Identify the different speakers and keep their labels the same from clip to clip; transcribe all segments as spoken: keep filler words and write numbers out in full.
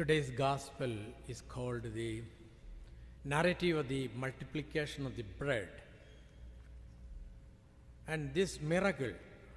Speaker 1: Today's gospel is called the narrative of the multiplication of the bread. And this miracle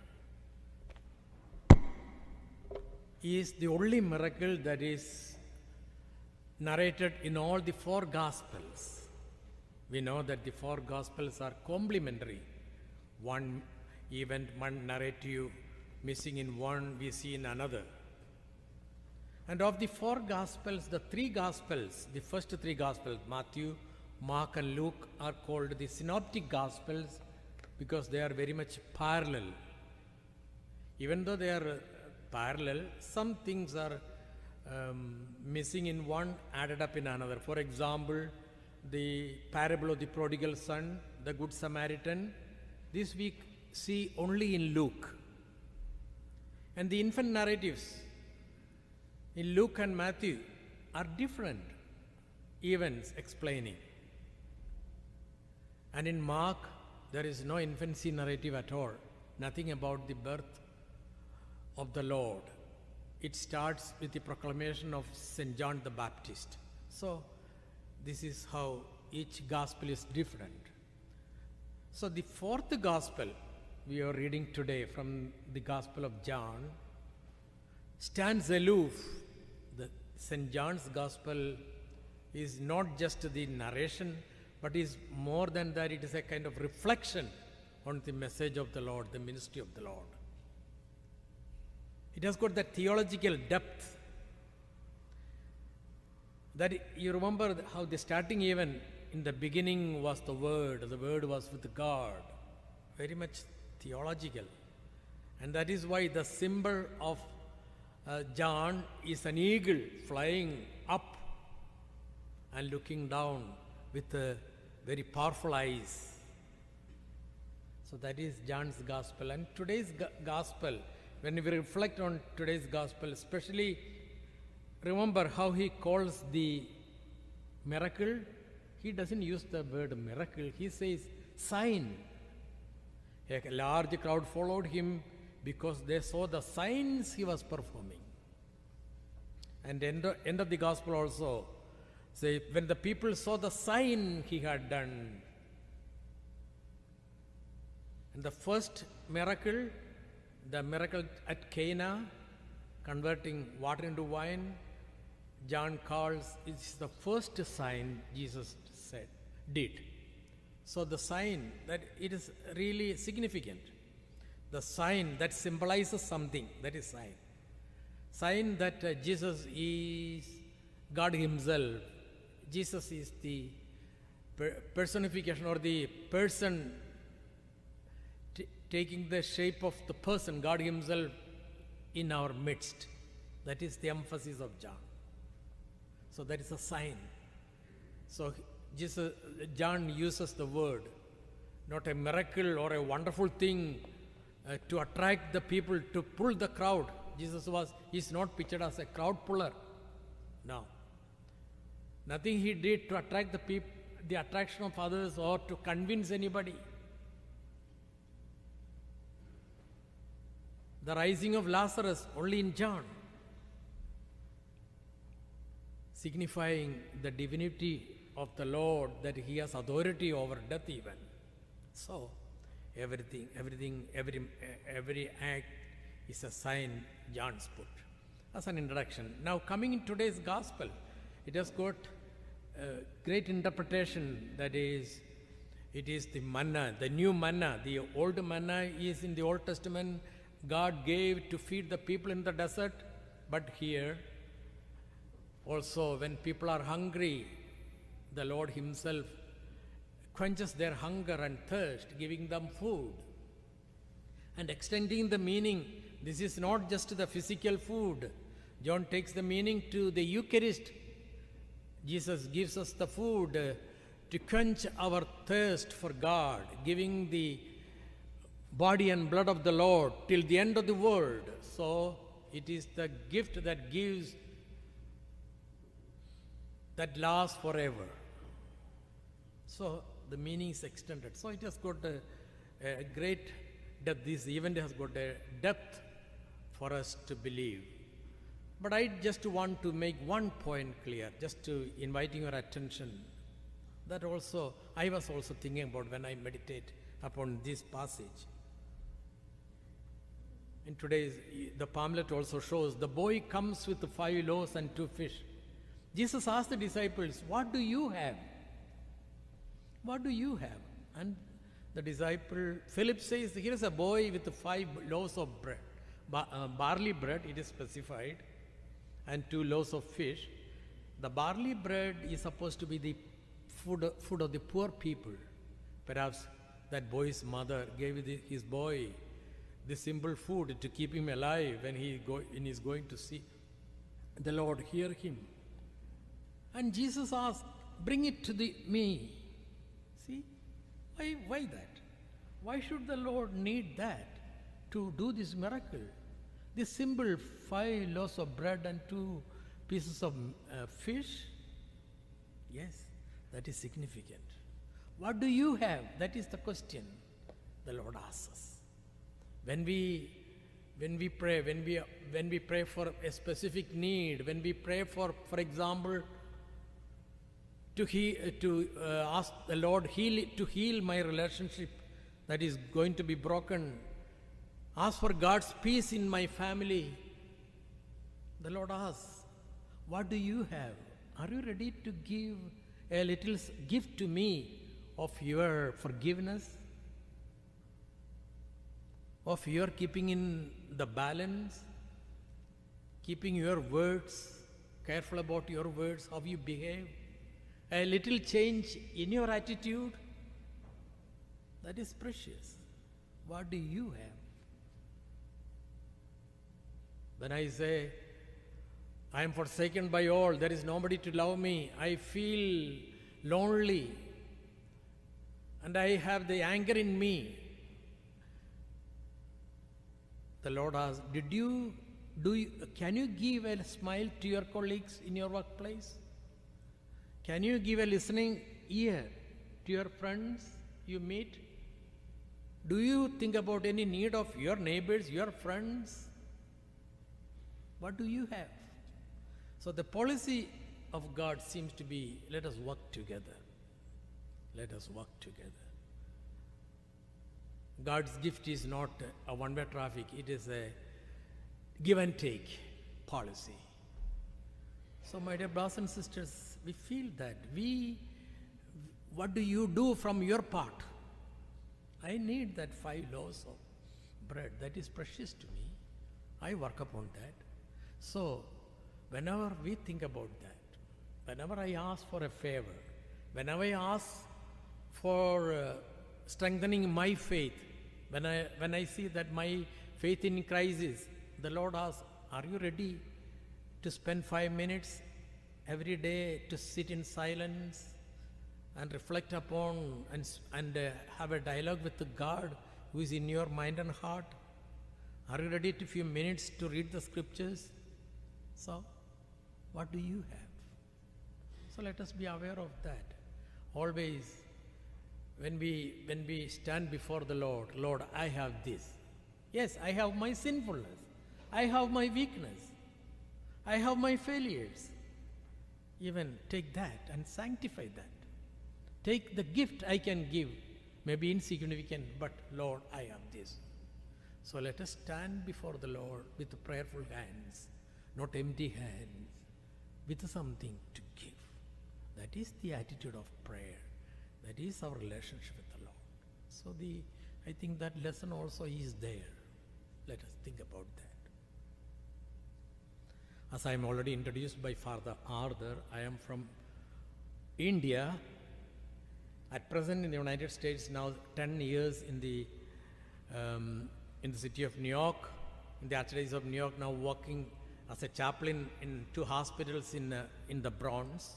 Speaker 1: is the only miracle that is narrated in all the four gospels. We know that the four gospels are complementary. One event, one narrative missing in one, we see in another. And of the four gospels, the three gospels, the first three gospels, Matthew, Mark and Luke, are called the synoptic gospels because they are very much parallel. Even though they are parallel, some things are um, missing in one, added up in another. For example, the parable of the prodigal son, the Good Samaritan, this we see only in Luke. And the infant narratives in Luke and Matthew are different events explaining. And in Mark, there is no infancy narrative at all, nothing about the birth of the Lord. It starts with the proclamation of Saint John the Baptist. So, this is how each gospel is different. So, the fourth gospel we are reading today from the Gospel of John stands aloof. The Saint John's Gospel is not just the narration, but is more than that. It is a kind of reflection on the message of the Lord, the ministry of the Lord. It has got that theological depth that you remember how the starting even in the beginning was the Word, the Word was with God, very much theological. And that is why the symbol of uh, John is an eagle flying up and looking down with uh, very powerful eyes. So that is John's Gospel. And today's go- Gospel, when we reflect on today's Gospel, especially remember how he calls the miracle. He doesn't use the word miracle. He says sign. A large crowd followed him because they saw the signs he was performing. And end of, end of the Gospel also say, when the people saw the sign he had done. And the first miracle, the miracle at Cana, converting water into wine, John calls, it's the first sign Jesus said, did. So the sign, that it is really significant. The sign that symbolizes something, that is sign. Sign that uh, Jesus is God himself. Jesus is the per- personification or the person t- taking the shape of the person, God himself in our midst. That is the emphasis of John. So that is a sign. So Jesus, John uses the word, not a miracle or a wonderful thing uh, to attract the people, to pull the crowd. Jesus was, he's not pictured as a crowd puller. No. Nothing he did to attract the people, the attraction of others or to convince anybody. The rising of Lazarus only in John, signifying the divinity of the Lord, that he has authority over death even. So, everything, everything, every, every act is a sign John's put as an introduction. Now, coming in today's gospel, it has got a great interpretation, that is, it is the manna, the new manna. The old manna is in the Old Testament, God gave to feed the people in the desert, but here, also when people are hungry, the Lord himself quenches their hunger and thirst, giving them food and extending the meaning. This is not just the physical food. John takes the meaning to the Eucharist. Jesus gives us the food uh, to quench our thirst for God, giving the body and blood of the Lord till the end of the world. So it is the gift that gives, that lasts forever. So the meaning is extended. So it has got a, a great depth. This event has got a depth for us to believe. But I just want to make one point clear, just to inviting your attention. That also, I was also thinking about when I meditate upon this passage. In today's, the pamphlet also shows the boy comes with five loaves and two fish. Jesus asked the disciples, what do you have? What do you have? And the disciple, Philip says, here is a boy with five loaves of bread, bar, uh, barley bread, it is specified, and two loaves of fish. The barley bread is supposed to be the food, food of the poor people. Perhaps that boy's mother gave the, his boy the simple food to keep him alive when he, go, when he is going to see the Lord, hear him. And Jesus asked, bring it to the, me. See, why, why that? Why should the Lord need that to do this miracle? This simple five loaves of bread and two pieces of uh, fish, yes, that is significant. What do you have? That is the question the Lord asks us. When we, when we pray, when we, when we pray for a specific need, when we pray for, for example, to, he, to uh, ask the Lord heal, to heal my relationship that is going to be broken, ask for God's peace in my family, the Lord asks, what do you have? Are you ready to give a little gift to me of your forgiveness, of your keeping in the balance, keeping your words, careful about your words, how you behave, a little change in your attitude? That is precious. What do you have? When I say, I am forsaken by all, there is nobody to love me, I feel lonely, and I have the anger in me, the Lord asks, did you, do you, can you give a smile to your colleagues in your workplace? Can you give a listening ear to your friends you meet? Do you think about any need of your neighbors, your friends? What do you have? So the policy of God seems to be, let us work together. Let us work together. God's gift is not a one-way traffic, it is a give and take policy. So my dear brothers and sisters, we feel that we, what do you do from your part? I need that five loaves of bread, that is precious to me. I work upon that. So whenever we think about that, whenever I ask for a favor, whenever I ask for uh, strengthening my faith, when I, when I see that my faith in Christ is, the Lord asks, are you ready to spend five minutes every day to sit in silence and reflect upon and, and uh, have a dialogue with the God who is in your mind and heart? Are you ready to few minutes to read the scriptures? So, what do you have? So let us be aware of that. Always, when we, when we stand before the Lord, Lord, I have this. Yes, I have my sinfulness. I have my weakness. I have my failures. Even take that and sanctify that. Take the gift I can give, maybe insignificant, but Lord, I have this. So let us stand before the Lord with prayerful hands, not empty hands, with something to give. That is the attitude of prayer. That is our relationship with the Lord. So the, I think that lesson also is there. Let us think about that. As I am already introduced by Father Arthur, I am from India. At present in the United States, now ten years in the, um, in the city of New York, in the Archdiocese of New York, now working as a chaplain in two hospitals in, uh, in the Bronx.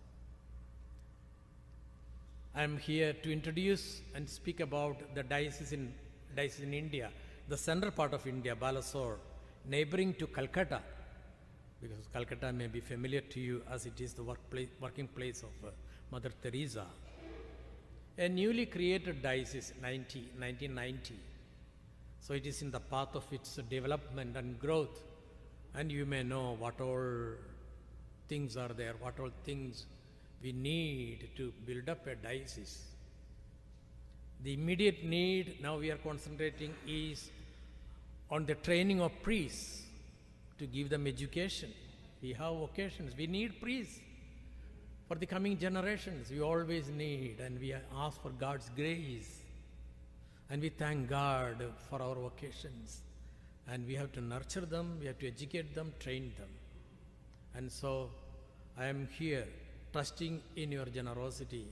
Speaker 1: I am here to introduce and speak about the diocese in, diocese in India, the central part of India, Balasore, neighboring to Calcutta, because Calcutta may be familiar to you as it is the workplace, working place of uh, Mother Teresa. A newly created diocese, nineteen ninety. So it is in the path of its development and growth. And you may know what all things are there, what all things we need to build up a diocese. The immediate need now we are concentrating is on the training of priests to give them education. We have vocations. We need priests for the coming generations. We always need, and we ask for God's grace. And we thank God for our vocations. And we have to nurture them, we have to educate them, train them. And so I am here trusting in your generosity.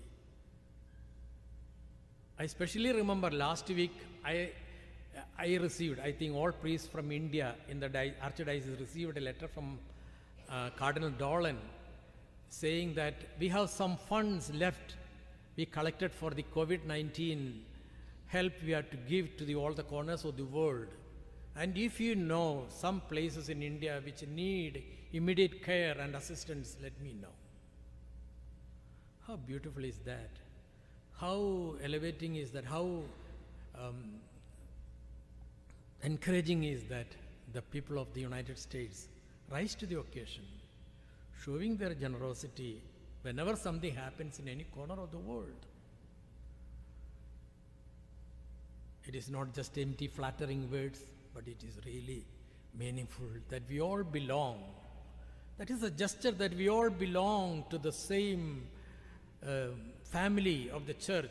Speaker 1: I especially remember last week I, I received, I think all priests from India in the Archdiocese received a letter from uh, Cardinal Dolan saying that we have some funds left we collected for the COVID nineteen help we have to give to the, all the corners of the world. And if you know some places in India which need immediate care and assistance, let me know. How beautiful is that? How elevating is that? How um, encouraging is that the people of the United States rise to the occasion, showing their generosity whenever something happens in any corner of the world. It is not just empty flattering words, but it is really meaningful that we all belong. That is a gesture that we all belong to the same uh, family of the church.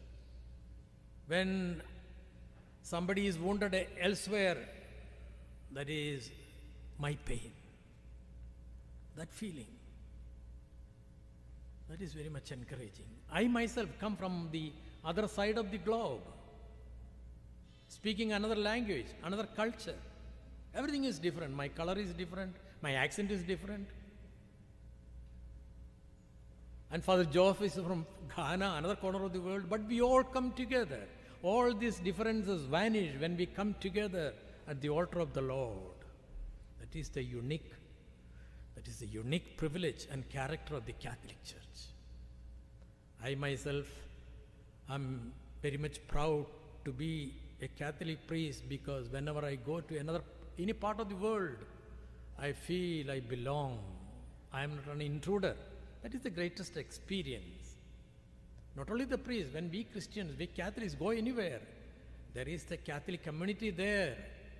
Speaker 1: When somebody is wounded elsewhere, that is my pain. That feeling, that is very much encouraging. I myself come from the other side of the globe, speaking another language, another culture. Everything is different. My color is different. My accent is different. And Father Joseph is from Ghana, another corner of the world, but we all come together. All these differences vanish when we come together at the altar of the Lord. That is the unique, that is the unique privilege and character of the Catholic Church. I myself am very much proud to be a Catholic priest because whenever I go to another, any part of the world, I feel I belong. I am not an intruder. That is the greatest experience. Not only the priest, when we Christians, we Catholics go anywhere, there is the Catholic community there,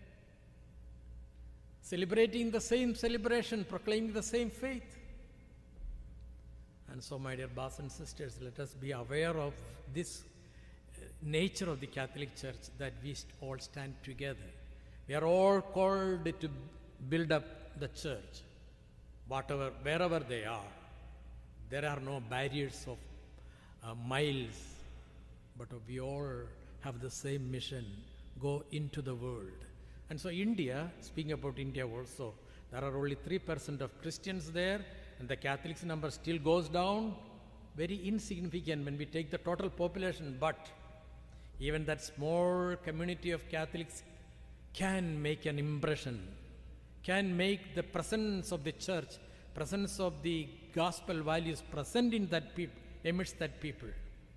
Speaker 1: celebrating the same celebration, proclaiming the same faith. And so, my dear brothers and sisters, let us be aware of this uh, nature of the Catholic Church, that we all stand together. We are all called to build up the church, whatever, wherever they are. There are no barriers of uh, miles, but we all have the same mission, go into the world. And so India, speaking about India also, there are only three percent of Christians there, and the Catholics number still goes down, very insignificant when we take the total population, but even that small community of Catholics can make an impression, can make the presence of the church, presence of the gospel values present in that people, amidst that people.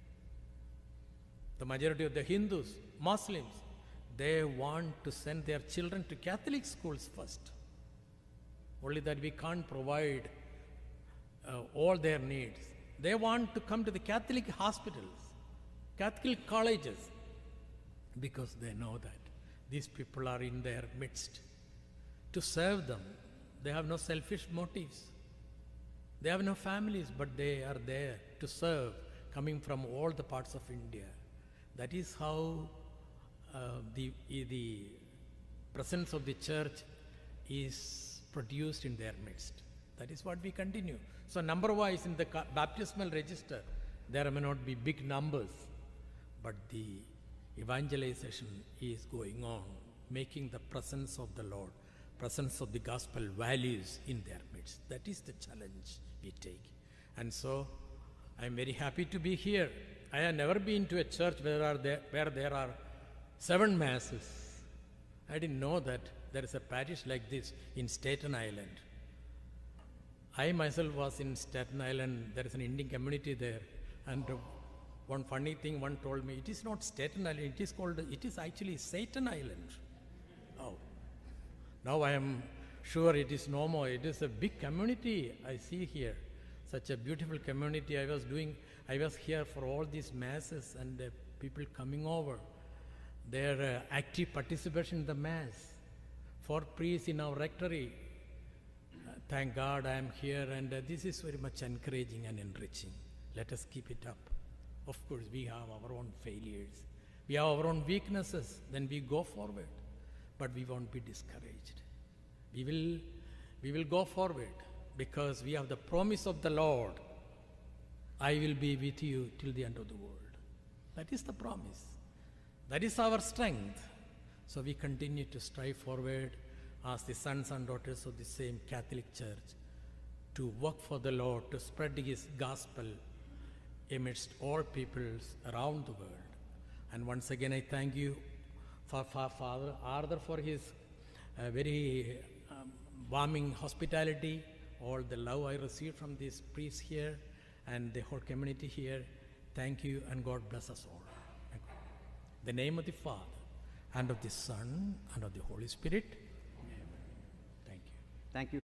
Speaker 1: The majority of the Hindus, Muslims, they want to send their children to Catholic schools first. Only that we can't provide uh, all their needs. They want to come to the Catholic hospitals, Catholic colleges, because they know that these people are in their midst to serve them. They have no selfish motives. They have no families, but they are there to serve, coming from all the parts of India. That is how uh, the, the presence of the church is produced in their midst. That is what we continue. So number-wise in the baptismal register, there may not be big numbers, but the evangelization is going on, making the presence of the Lord, presence of the gospel values in their midst. That is the challenge we take. And so I am very happy to be here. I have never been to a church where, are there, where there are seven masses. I didn't know that there is a parish like this in Staten Island. I myself was in Staten Island. There is an Indian community there. And uh, one funny thing one told me, it is not Staten Island, it is called, it is actually Satan Island. Oh. Now I am sure it is no more. It is a big community I see here. Such a beautiful community. I was doing, I was here for all these masses and uh, people coming over. Their uh, active participation in the mass. For priests in our rectory. Uh, thank God I am here, and uh, this is very much encouraging and enriching. Let us keep it up. Of course, we have our own failures. We have our own weaknesses. Then we go forward. But we won't be discouraged. We will, we will go forward because we have the promise of the Lord. I will be with you till the end of the world. That is the promise. That is our strength. So we continue to strive forward as the sons and daughters of the same Catholic Church to work for the Lord, to spread His gospel amidst all peoples around the world. And once again, I thank you for, for Father Arthur for his uh, very um, warming hospitality, all the love I received from these priests here and the whole community here. Thank you, and God bless us all. In the name of the Father, and of the Son, and of the Holy Spirit. Amen. Thank you.
Speaker 2: Thank you.